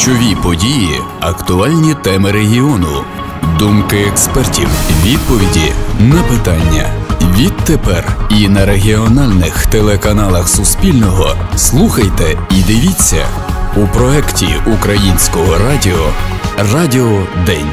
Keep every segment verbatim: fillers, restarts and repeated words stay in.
Ключові події, актуальні теми регіону, думки експертів, відповіді на питання. Відтепер і на регіональних телеканалах Суспільного слухайте і дивіться у проєкті Українського радіо «Радіо День».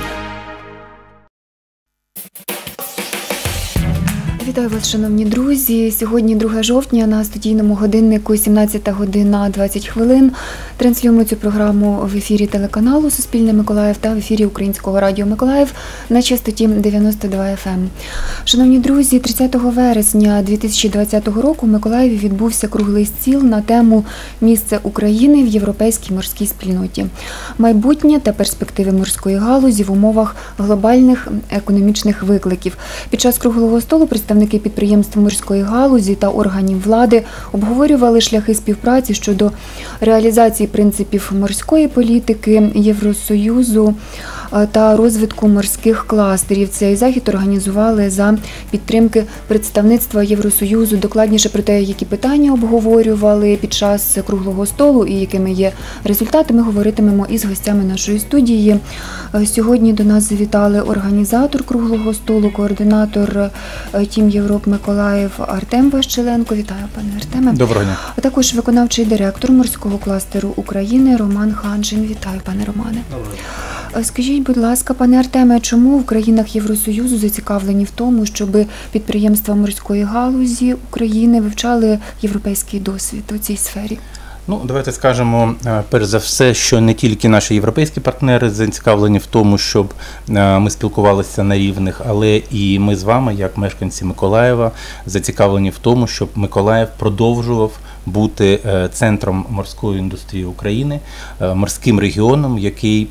Вітаю вас, шановні друзі. Сьогодні друге жовтня, на студійному годиннику сімнадцята година двадцять хвилин. Транслюємо цю програму в ефірі телеканалу Суспільне Миколаїв та в ефірі Українського радіо Миколаїв на частоті дев'яносто два еф ем. Шановні друзі, тридцятого вересня дві тисячі двадцятого року в Миколаєві відбувся круглий стіл на тему «Місце України в європейській морській спільноті. Майбутнє та перспективи морської галузі в умовах глобальних економічних викликів». Під час круглого столу представники підприємств морської галузі та органів влади обговорювали шляхи співпраці щодо реалізації принципів морської політики Євросоюзу та розвитку морських кластерів. Цей захід організували за підтримки представництва Євросоюзу. Докладніше про те, які питання обговорювали під час круглого столу і якими є результати, ми говоритимемо із гостями нашої студії. Сьогодні до нас завітали організатор круглого столу, координатор Тім Європ Миколаїв Артем Ващеленко. Вітаю, пане Артеме. Доброго дня. А також виконавчий директор морського кластеру України Роман Ханжин. Вітаю, пане Романе. Доброго дня. Скажіть, будь ласка, пане Артеме, чому в країнах Євросоюзу зацікавлені в тому, щоб підприємства морської галузі України вивчали європейський досвід у цій сфері? Ну, давайте скажемо, перш за все, що не тільки наші європейські партнери зацікавлені в тому, щоб ми спілкувалися на рівних, але і ми з вами, як мешканці Миколаєва, зацікавлені в тому, щоб Миколаїв продовжував бути центром морської індустрії України, морським регіоном, який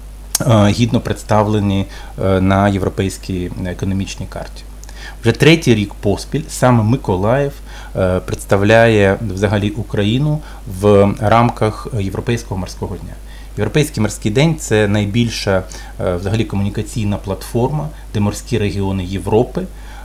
гідно представлені на європейській економічній карті. Вже третій рік поспіль саме Миколаїв представляє взагалі Україну в рамках Європейського морського дня. Європейський морський день – це найбільша взагалі комунікаційна платформа, де морські регіони Європи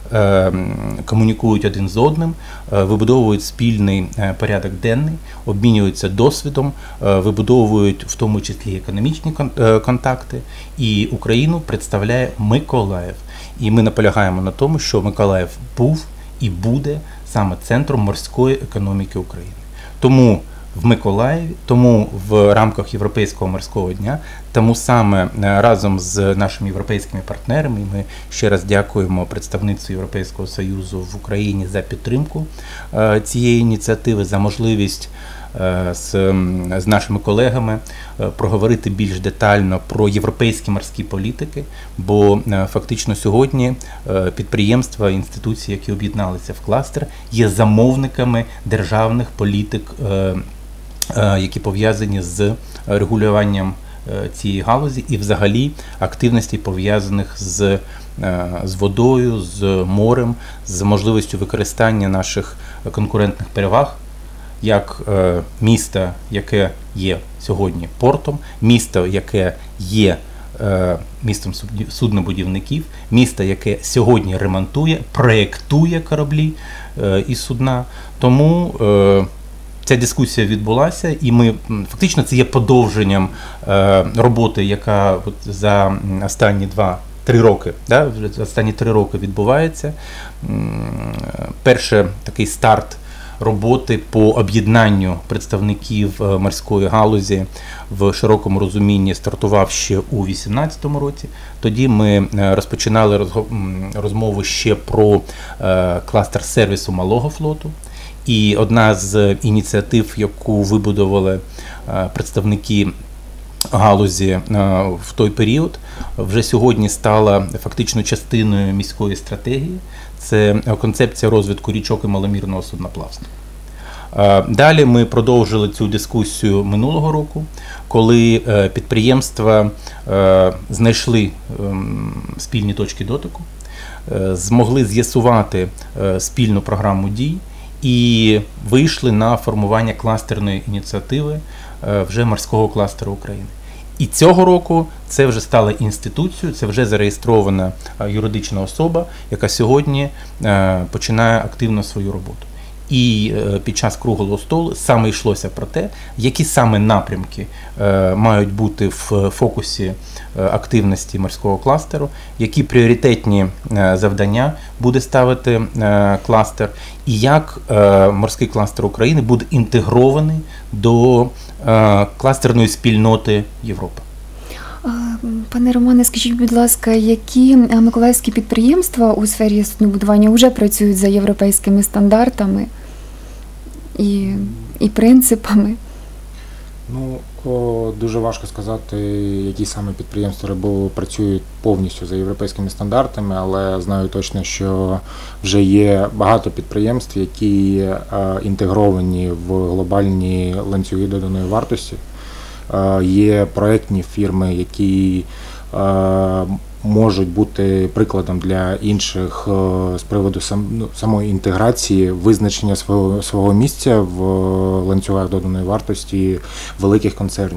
комунікують один з одним, вибудовують спільний порядок денний, обмінюються досвідом, вибудовують в тому числі економічні контакти, і Україну представляє Миколаїв. І ми наполягаємо на тому, що Миколаїв був і буде саме центром морської економіки України. Тому в Миколаєві, тому в рамках Європейського морського дня, тому саме разом з нашими європейськими партнерами, ми ще раз дякуємо представництву Європейського Союзу в Україні за підтримку цієї ініціативи, за можливість з, з нашими колегами проговорити більш детально про європейські морські політики, бо фактично сьогодні підприємства, інституції, які об'єдналися в кластер, є замовниками державних політик, які пов'язані з регулюванням цієї галузі і взагалі активностей, пов'язаних з, з водою, з морем, з можливістю використання наших конкурентних переваг, як е, місто, яке є сьогодні портом, місто, яке є е, містом суднобудівників, місто, яке сьогодні ремонтує, проєктує кораблі е, і судна. Тому е, ця дискусія відбулася, і ми фактично це є подовженням е, роботи, яка от, за останні два Три роки, да, вже останні три роки відбувається. Перший такий старт роботи по об'єднанню представників морської галузі в широкому розумінні стартував ще у дві тисячі вісімнадцятому році. Тоді ми розпочинали розмову ще про кластер сервісу малого флоту. І одна з ініціатив, яку вибудували представники галузі в той період, вже сьогодні стала фактично частиною міської стратегії. Це концепція розвитку річок і маломірного судноплавства. Далі ми продовжили цю дискусію минулого року, коли підприємства знайшли спільні точки дотику, змогли з'ясувати спільну програму дій і вийшли на формування кластерної ініціативи вже морського кластеру України. І цього року це вже стало інституцією, це вже зареєстрована юридична особа, яка сьогодні починає активно свою роботу. І під час круглого столу саме йшлося про те, які саме напрямки мають бути в фокусі активності морського кластеру, які пріоритетні завдання буде ставити кластер, і як морський кластер України буде інтегрований до кластерної спільноти Європи. Пане Романе, скажіть, будь ласка, які миколаївські підприємства у сфері суднобудування вже працюють за європейськими стандартами і, і принципами? Ну, о, дуже важко сказати, які саме підприємства працюють повністю за європейськими стандартами, але знаю точно, що вже є багато підприємств, які е, інтегровані в глобальні ланцюги доданої вартості. Е, є проєктні фірми, які е, можуть бути прикладом для інших з приводу сам, ну, самої інтеграції, визначення свого, свого місця в ланцюгах доданої вартості великих концернів.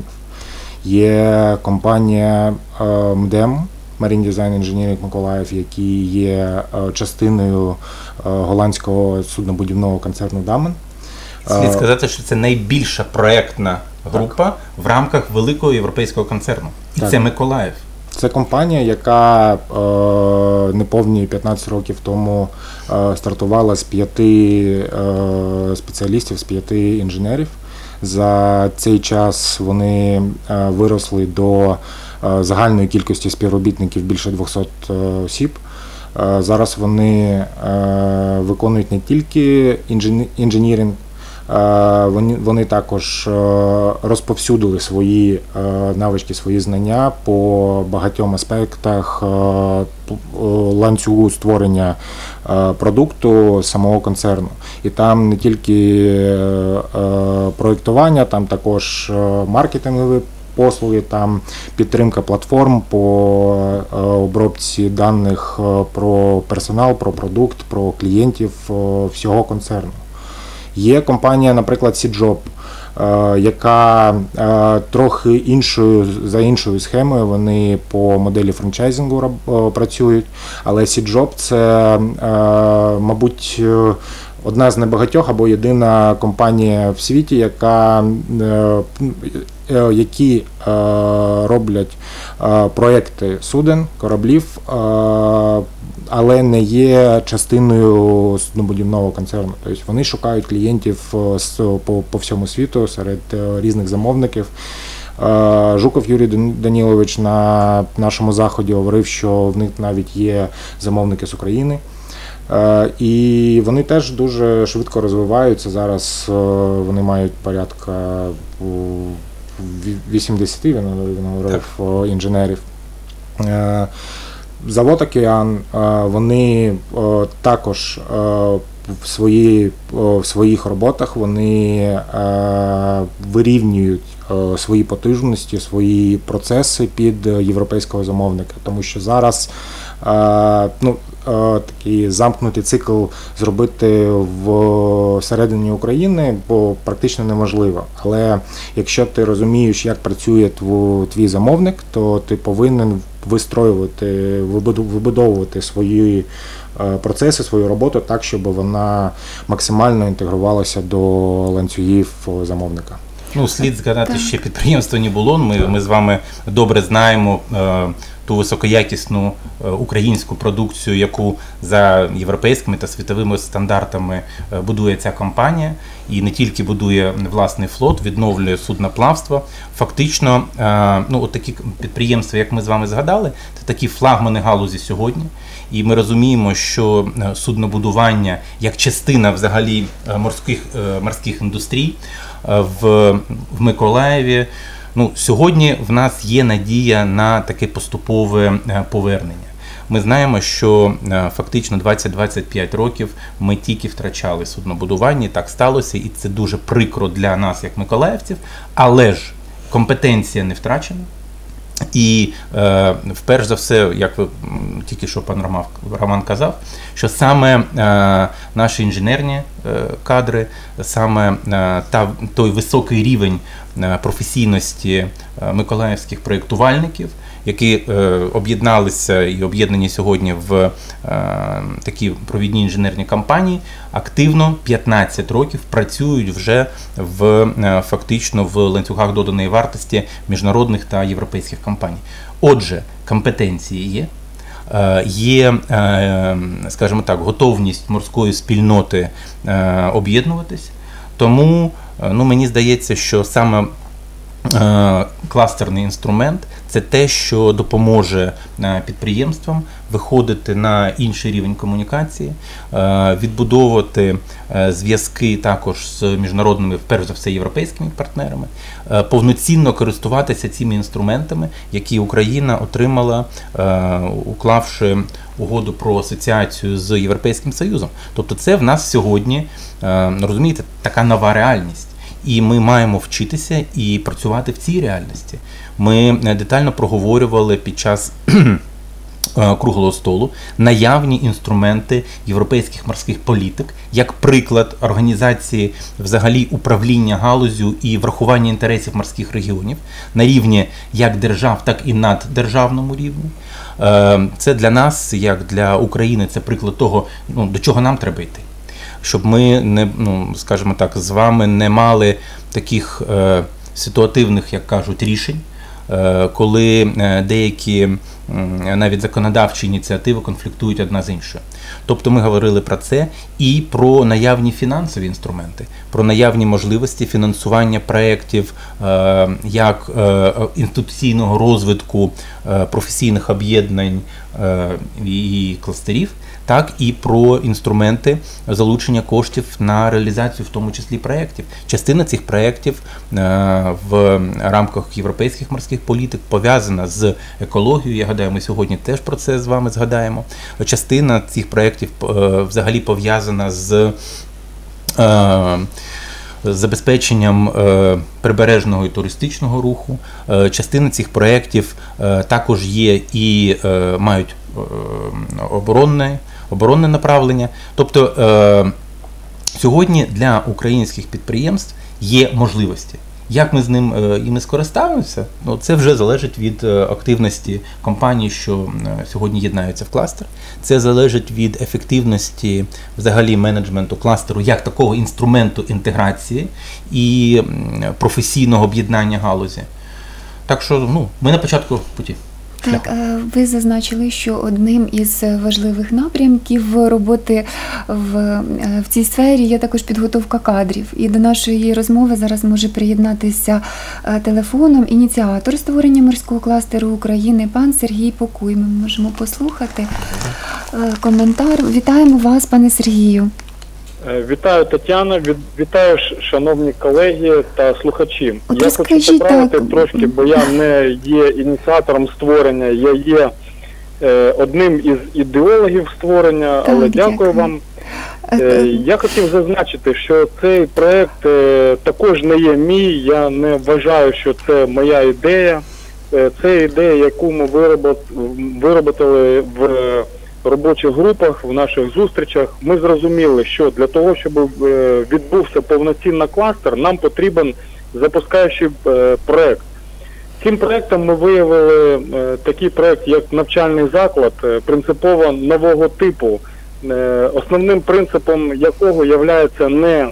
Є компанія ем де ем, Marine Design Engineering Миколаїв, які є частиною голландського суднобудівного концерну Damen. Слід сказати, що це найбільша проєктна група так. в рамках великого європейського концерну. І так. це Миколаїв. Це компанія, яка е, неповні п'ятнадцять років тому е, стартувала з п'яти е, спеціалістів, з п'яти інженерів. За цей час вони е, виросли до е, загальної кількості співробітників більше двохсот е, осіб. Е, зараз вони е, виконують не тільки інжені, інженіринг, Вони, вони також розповсюдили свої навички, свої знання по багатьом аспектах ланцюгу створення продукту самого концерну. І там не тільки проєктування, там також маркетингові послуги, там підтримка платформ по обробці даних про персонал, про продукт, про клієнтів всього концерну. Є компанія, наприклад, Сіджоп, яка трохи іншою, за іншою схемою, вони по моделі франчайзингу працюють, але Сіджоп – це, мабуть, одна з небагатьох або єдина компанія в світі, яка, які роблять проекти суден, кораблів, але не є частиною суднобудівного концерну. Тобто вони шукають клієнтів по, по всьому світу серед різних замовників. Жуков Юрій Данілович на нашому заході говорив, що в них навіть є замовники з України. І вони теж дуже швидко розвиваються. Зараз вони мають порядка вісімдесят, він говорив, інженерів. Завод «Океан», вони також в, свої, в своїх роботах вони вирівнюють свої потужності, свої процеси під європейського замовника, тому що зараз ну, такий замкнутий цикл зробити в середині України, бо практично неможливо. Але якщо ти розумієш, як працює твій замовник, то ти повинен вистроювати, вибудовувати свої процеси, свою роботу так, щоб вона максимально інтегрувалася до ланцюгів замовника. Ну, слід згадати так. ще підприємство «Нібулон». Ми, ми з вами добре знаємо е, ту високоякісну е, українську продукцію, яку за європейськими та світовими стандартами е, будує ця компанія. І не тільки будує власний флот, відновлює судноплавство. Фактично, е, ну, от такі підприємства, як ми з вами згадали, це такі флагмани галузі сьогодні. І ми розуміємо, що суднобудування як частина взагалі морських, морських індустрій в, в Миколаєві, ну, сьогодні в нас є надія на таке поступове повернення. Ми знаємо, що фактично двадцять-двадцять п'ять років ми тільки втрачали суднобудування, так сталося, і це дуже прикро для нас, як миколаївців, але ж компетенція не втрачена. І е, вперше за все, як ви тільки що пан Роман, Роман казав, що саме е, наші інженерні е, кадри, саме е, та, той високий рівень е, професійності е, миколаївських проєктувальників, які об'єдналися і об'єднані сьогодні в такі провідні інженерні компанії, активно п'ятнадцять років працюють вже в фактично в ланцюгах доданої вартості міжнародних та європейських компаній. Отже, компетенції є. Є, скажімо так, готовність морської спільноти об'єднуватись, тому ну, мені здається, що саме кластерний інструмент – це те, що допоможе підприємствам виходити на інший рівень комунікації, відбудовувати зв'язки також з міжнародними, перш за все, європейськими партнерами, повноцінно користуватися цими інструментами, які Україна отримала, уклавши угоду про асоціацію з Європейським Союзом. Тобто це в нас сьогодні, розумієте, така нова реальність. І ми маємо вчитися і працювати в цій реальності. Ми детально проговорювали під час круглого столу наявні інструменти європейських морських політик, як приклад організації взагалі управління галузю і врахування інтересів морських регіонів на рівні як держав, так і наддержавному рівні. Це для нас, як для України, це приклад того, ну, до чого нам треба йти. Щоб ми, не, ну, скажімо так, з вами не мали таких е, ситуативних, як кажуть, рішень, е, коли е, деякі е, навіть законодавчі ініціативи конфліктують одна з іншою. Тобто ми говорили про це і про наявні фінансові інструменти, про наявні можливості фінансування проєктів е, як е, інституційного розвитку е, професійних об'єднань е, і кластерів, так і про інструменти залучення коштів на реалізацію, в тому числі проєктів. Частина цих проєктів в рамках європейських морських політик пов'язана з екологією. Я гадаю, ми сьогодні теж про це з вами згадаємо. Частина цих проєктів взагалі пов'язана з забезпеченням прибережного і туристичного руху. Частина цих проєктів також є і мають оборонне, оборонне направлення. Тобто е, сьогодні для українських підприємств є можливості. Як ми з ним е, іми скористаємося, ну, це вже залежить від е, активності компаній, що е, сьогодні єднаються в кластер. Це залежить від ефективності взагалі менеджменту кластеру як такого інструменту інтеграції і е, професійного об'єднання галузі. Так що ну, ми на початку путі. Так, ви зазначили, що одним із важливих напрямків роботи в, в цій сфері є також підготовка кадрів. І до нашої розмови зараз може приєднатися телефоном ініціатор створення морського кластеру України, пан Сергій Покуй. Ми можемо послухати коментар. Вітаємо вас, пане Сергію. Вітаю, Тетяна, вітаю, шановні колеги та слухачі. От я хочу поправити трошки, бо я не є ініціатором створення, я є е, одним із ідеологів створення, так, але дякую, дякую вам. Е, я хотів зазначити, що цей проєкт е, також не є мій, я не вважаю, що це моя ідея. Е, це ідея, яку ми виробили в робочих групах, в наших зустрічах. Ми зрозуміли, що для того, щоб відбувся повноцінний кластер, нам потрібен запускаючий проєкт. Цим проєктом ми виявили такий проєкт, як навчальний заклад, принципово нового типу, основним принципом якого є не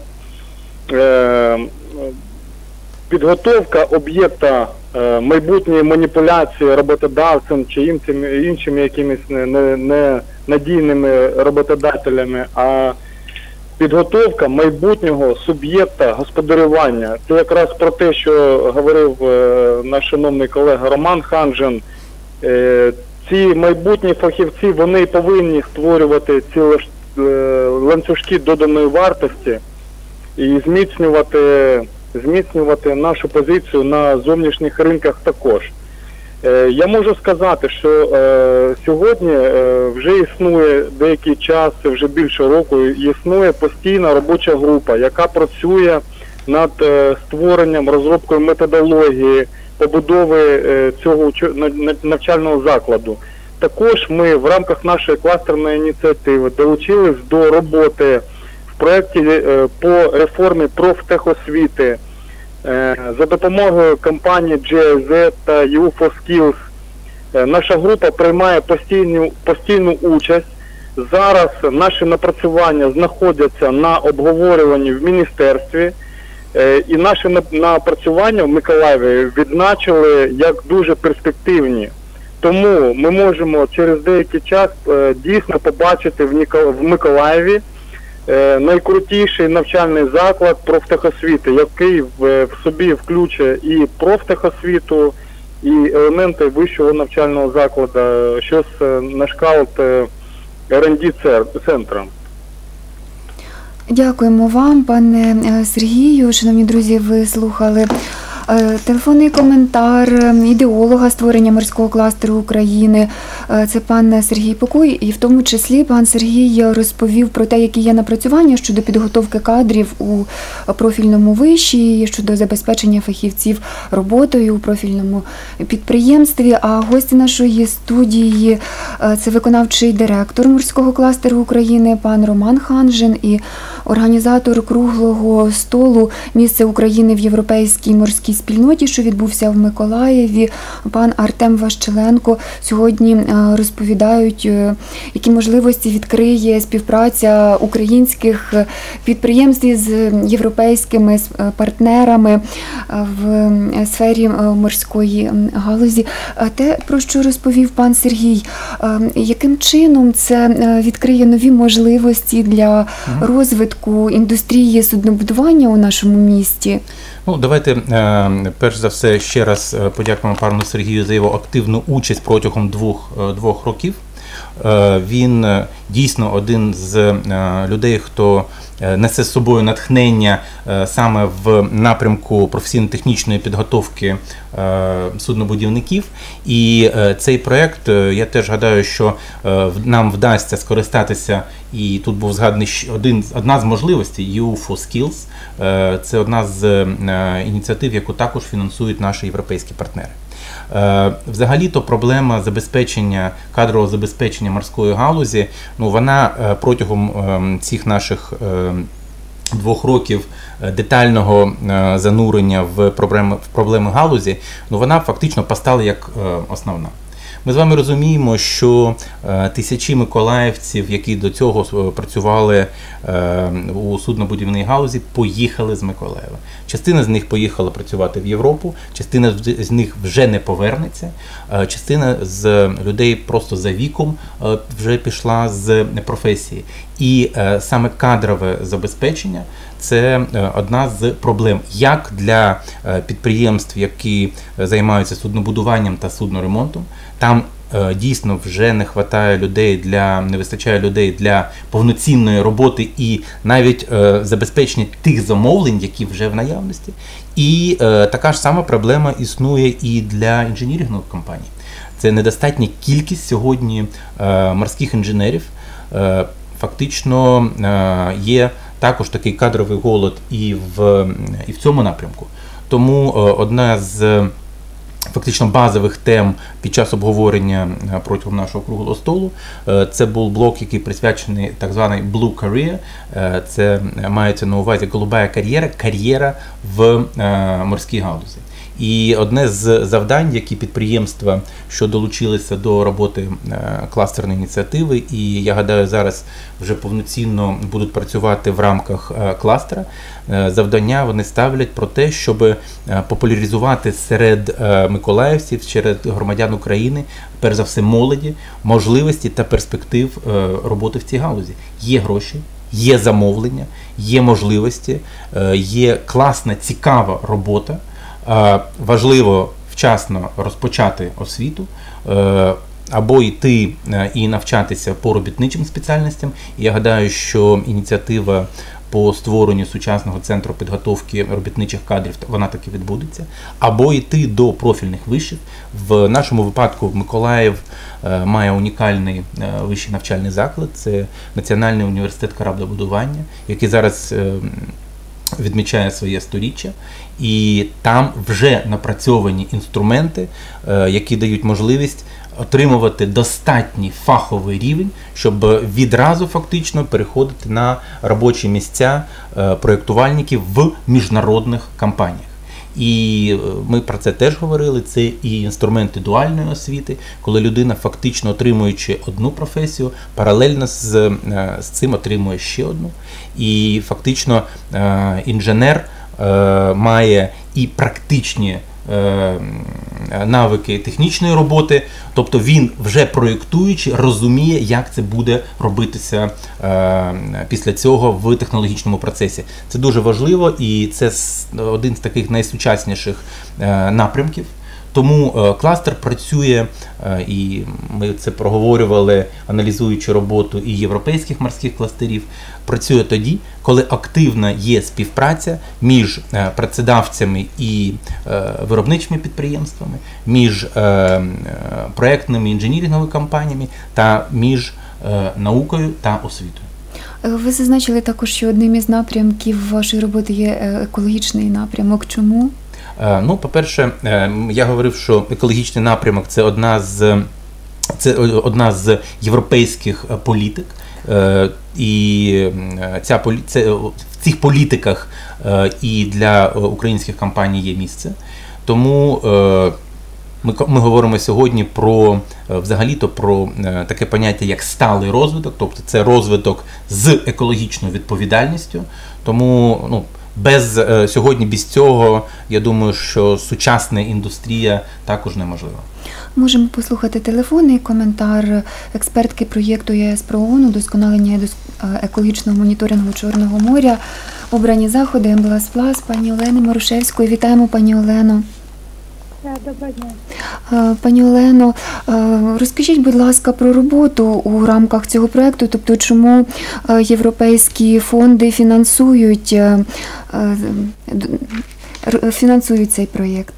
підготовка об'єкта майбутньої маніпуляції роботодавцем чи іншими, іншими якимись ненадійними роботодателями, а підготовка майбутнього суб'єкта господарювання. Це якраз про те, що говорив наш шановний колега Роман Ханжин. Ці майбутні фахівці, вони повинні створювати ці ланцюжки доданої вартості і зміцнювати зміцнювати нашу позицію на зовнішніх ринках також. Е, я можу сказати, що е, сьогодні е, вже існує деякий час, вже більше року, існує постійна робоча група, яка працює над е, створенням, розробкою методології, побудови е, цього навчального закладу. Також ми в рамках нашої кластерної ініціативи долучились до роботи в проєкті по реформі профтехосвіти за допомогою компанії джі ай зет та ю еф о Skills. Наша група приймає постійну, постійну участь. Зараз наші напрацювання знаходяться на обговорюванні в міністерстві. І наші напрацювання в Миколаєві відзначили як дуже перспективні. Тому ми можемо через деякий час дійсно побачити в Миколаєві найкрутіший навчальний заклад профтехосвіти, який в собі включує і профтехосвіту, і елементи вищого навчального закладу, щось на кшталт ер енд ді центру. Дякуємо вам, пане Сергію. Шановні друзі, ви слухали телефонний коментар ідеолога створення морського кластеру України. Це пан Сергій Покой, і в тому числі пан Сергій розповів про те, які є напрацювання щодо підготовки кадрів у профільному виші, щодо забезпечення фахівців роботою у профільному підприємстві. А гості нашої студії – це виконавчий директор морського кластеру України пан Роман Ханжин і організатор круглого столу «Місце України в європейській морській спільноті», що відбувся в Миколаєві, пан Артем Ващеленко. Сьогодні розповідають, які можливості відкриє співпраця українських підприємств з європейськими партнерами в сфері морської галузі. Те, про що розповів пан Сергій, яким чином це відкриє нові можливості для розвитку індустрії суднобудування у нашому місті? Ну, давайте, перш за все, ще раз подякуємо пану Сергію за його активну участь протягом двох, двох років. Він дійсно один з людей, хто несе з собою натхнення саме в напрямку професійно-технічної підготовки суднобудівників. І цей проєкт, я теж гадаю, що нам вдасться скористатися, і тут був згаданий один, одна з можливостей ю фор Skills. Це одна з ініціатив, яку також фінансують наші європейські партнери. Взагалі-то проблема забезпечення, кадрового забезпечення морської галузі, ну, вона протягом цих наших двох років детального занурення в проблеми, в проблеми галузі, ну, вона фактично постала як основна. Ми з вами розуміємо, що е, тисячі миколаївців, які до цього працювали е, у суднобудівній галузі, поїхали з Миколаєва. Частина з них поїхала працювати в Європу, частина з них вже не повернеться, е, частина з людей просто за віком е, вже пішла з професії. І е, саме кадрове забезпечення – це одна з проблем як для підприємств, які займаються суднобудуванням та судноремонтом. Там дійсно вже не вистачає людей для, не вистачає людей для повноцінної роботи і навіть забезпечення тих замовлень, які вже в наявності. І така ж сама проблема існує і для інженерингових компаній. Це недостатня кількість сьогодні морських інженерів. Фактично є також такий кадровий голод і в, і в цьому напрямку. Тому одна з фактично базових тем під час обговорення протягом нашого круглого столу це був блок, який присвячений так званий Blue Career. Це мається на увазі голуба кар'єра, кар'єра в морській галузі. І одне з завдань, які підприємства, що долучилися до роботи кластерної ініціативи, і я гадаю, зараз вже повноцінно будуть працювати в рамках кластера, завдання вони ставлять про те, щоб популяризувати серед миколаївців, серед громадян України, перш за все молоді, можливості та перспектив роботи в цій галузі. Є гроші, є замовлення, є можливості, є класна, цікава робота. Важливо вчасно розпочати освіту, або йти і навчатися по робітничим спеціальностям. І я гадаю, що ініціатива по створенню сучасного центру підготовки робітничих кадрів, вона таки відбудеться, або йти до профільних вишів. В нашому випадку Миколаїв має унікальний вищий навчальний заклад, це Національний університет кораблебудування, який зараз відмічає своє сторіччя, і там вже напрацьовані інструменти, які дають можливість отримувати достатній фаховий рівень, щоб відразу фактично переходити на робочі місця проєктувальників в міжнародних компаніях. І ми про це теж говорили, це і інструменти дуальної освіти, коли людина, фактично отримуючи одну професію, паралельно з, з цим отримує ще одну. І фактично інженер має і практичні навики технічної роботи, тобто він вже проєктуючи розуміє, як це буде робитися після цього в технологічному процесі. Це дуже важливо і це один з таких найсучасніших напрямків. Тому кластер працює, і ми це проговорювали, аналізуючи роботу і європейських морських кластерів, працює тоді, коли активна є співпраця між працедавцями і виробничими підприємствами, між проєктними інженіринговими компаніями та між наукою та освітою. Ви зазначили також, що одним із напрямків вашої роботи є екологічний напрямок. Чому? Ну, по-перше, я говорив, що екологічний напрямок – це одна з, це одна з європейських політик, і ця, це, в цих політиках і для українських компаній є місце. Тому ми, ми говоримо сьогодні про, взагалі-то, про таке поняття, як сталий розвиток, тобто це розвиток з екологічною відповідальністю. Тому, ну, Без, сьогодні без цього, я думаю, що сучасна індустрія також неможлива. Можемо послухати телефонний коментар експертки проєкту ЄС про ООН «Удосконалення екологічного моніторингу Чорного моря. Обрані заходи МБЛАС Плас» пані Олени Марушевської. Вітаємо, пані Олено. Доброго дня. Пані Олено, розкажіть, будь ласка, про роботу у рамках цього проєкту, тобто чому європейські фонди фінансують, фінансують цей проєкт?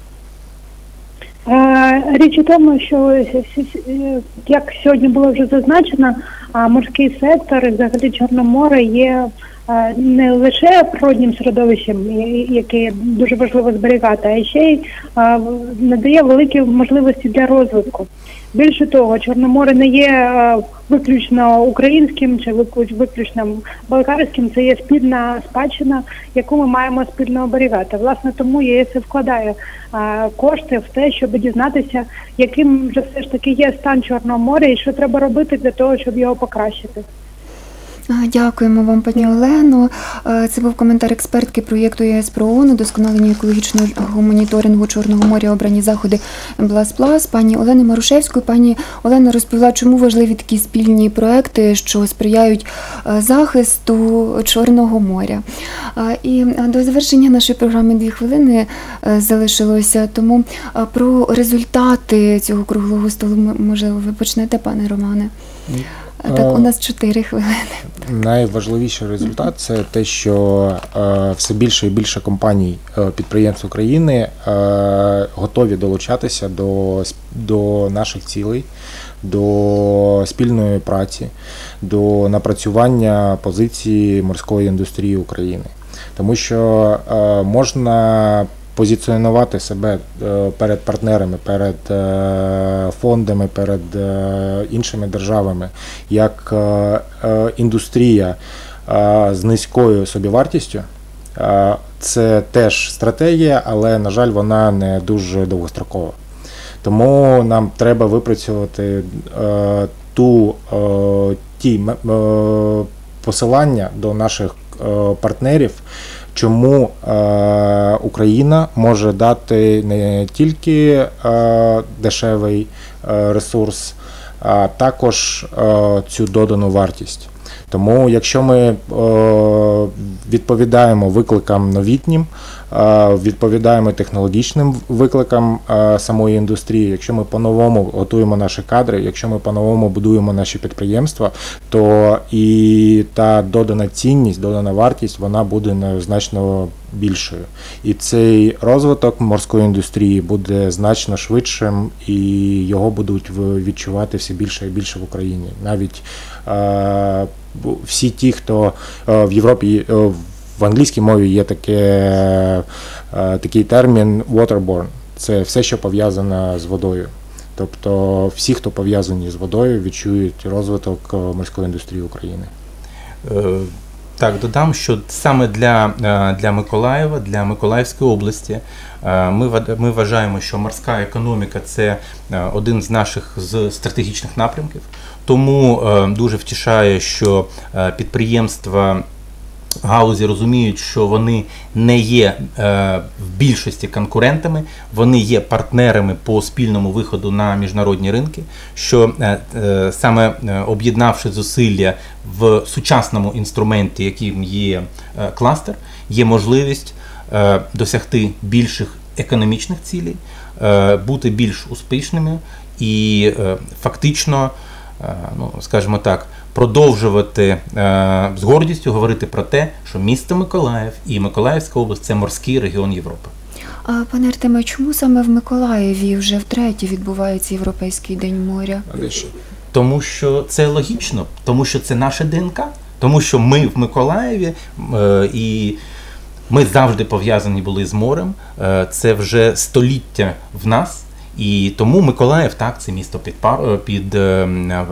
Річ у тому, що, як сьогодні було вже зазначено, морський сектор і взагалі Чорне море є не лише природнім середовищем, яке дуже важливо зберігати, а ще й надає великі можливості для розвитку. Більше того, Чорне море не є виключно українським чи виключно болгарським, це є спільна спадщина, яку ми маємо спільно оберігати. Власне, тому ЄС і вкладає кошти в те, щоб дізнатися, яким вже все ж таки є стан Чорного моря і що треба робити для того, щоб його покращити. Дякуємо вам, пані Олено. Це був коментар експертки проєкту ЄС про ООН «Удосконалення екологічного моніторингу Чорного моря. Обрані заходи МБЛАС Плас» пані Олени Марушевської. Пані Олена розповіла, чому важливі такі спільні проекти, що сприяють захисту Чорного моря. І до завершення нашої програми дві хвилини залишилося, тому про результати цього круглого столу, можливо, ви почнете, пане Романе? Так, у нас чотири хвилини. Найважливіший результат – це те, що е, все більше і більше компаній, е, підприємств України е, готові долучатися до, до наших цілей, до спільної праці, до напрацювання позиції морської індустрії України. Тому що е, можна позиціонувати себе перед партнерами, перед фондами, перед іншими державами як індустрія з низькою собівартістю. Це теж стратегія, але, на жаль, вона не дуже довгострокова. Тому нам треба випрацьовувати ту, ті посилання до наших партнерів, чому е, Україна може дати не тільки е, дешевий е, ресурс, а також е, цю додану вартість. Тому якщо ми е, відповідаємо викликам новітнім, е, відповідаємо технологічним викликам е, самої індустрії, якщо ми по-новому готуємо наші кадри, якщо ми по-новому будуємо наші підприємства, то і та додана цінність, додана вартість, вона буде значно більшою. І цей розвиток морської індустрії буде значно швидшим, і його будуть відчувати все більше і більше в Україні. Навіть е, всі ті, хто в Європі, в англійській мові є таке, такий термін waterborne. Це все, що пов'язане з водою. Тобто всі, хто пов'язані з водою, відчують розвиток морської індустрії України. Так, додам, що саме для, для Миколаєва, для Миколаївської області ми, ми вважаємо, що морська економіка – це один з наших з стратегічних напрямків. Тому дуже втішає, що підприємства галузі розуміють, що вони не є е, в більшості конкурентами, вони є партнерами по спільному виходу на міжнародні ринки, що е, е, саме е, об'єднавши зусилля в сучасному інструменті, яким є е, кластер, є можливість е, досягти більших економічних цілей, е, бути більш успішними і е, фактично, е, ну, скажімо так, продовжувати е, з гордістю говорити про те, що місто Миколаїв і Миколаївська область – це морський регіон Європи. А, пане Артеме, чому саме в Миколаєві вже втретє відбувається Європейський день моря? Тому що це логічно, тому що це наша ДНК, тому що ми в Миколаєві е, і ми завжди пов'язані були з морем, е, це вже століття в нас, і тому Миколаїв, так, це місто під, під е,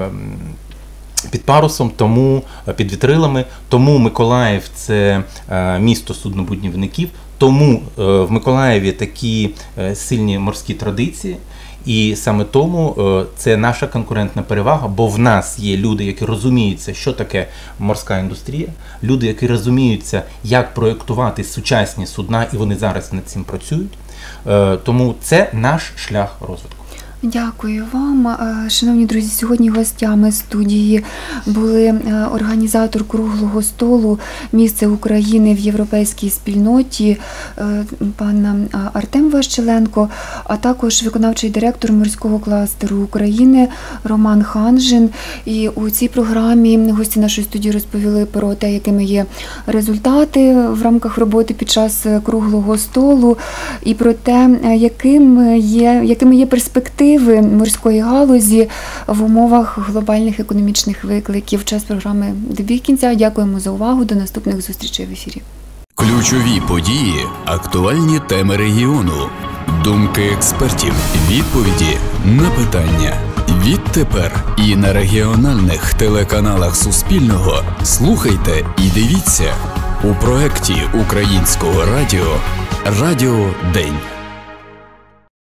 під парусом, тому під вітрилами, тому Миколаїв – це е, місто суднобудівників, тому е, в Миколаєві такі е, сильні морські традиції, і саме тому е, це наша конкурентна перевага, бо в нас є люди, які розуміються, що таке морська індустрія, люди, які розуміються, як проєктувати сучасні судна, і вони зараз над цим працюють, е, тому це наш шлях розвитку. Дякую вам. Шановні друзі, сьогодні гостями студії були організатор круглого столу «Місце України в європейській спільноті» пан Артем Ващеленко, а також виконавчий директор морського кластеру України Роман Ханжин. І у цій програмі гості нашої студії розповіли про те, якими є результати в рамках роботи під час круглого столу, і про те, яким є, якими є перспективи морської галузі в умовах глобальних економічних викликів. Час програми добіг кінця. Дякуємо за увагу. До наступних зустрічей в ефірі. Ключові події, актуальні теми регіону, думки експертів, відповіді на питання. Відтепер і на регіональних телеканалах Суспільного слухайте і дивіться у проєкті Українського радіо «Радіо День».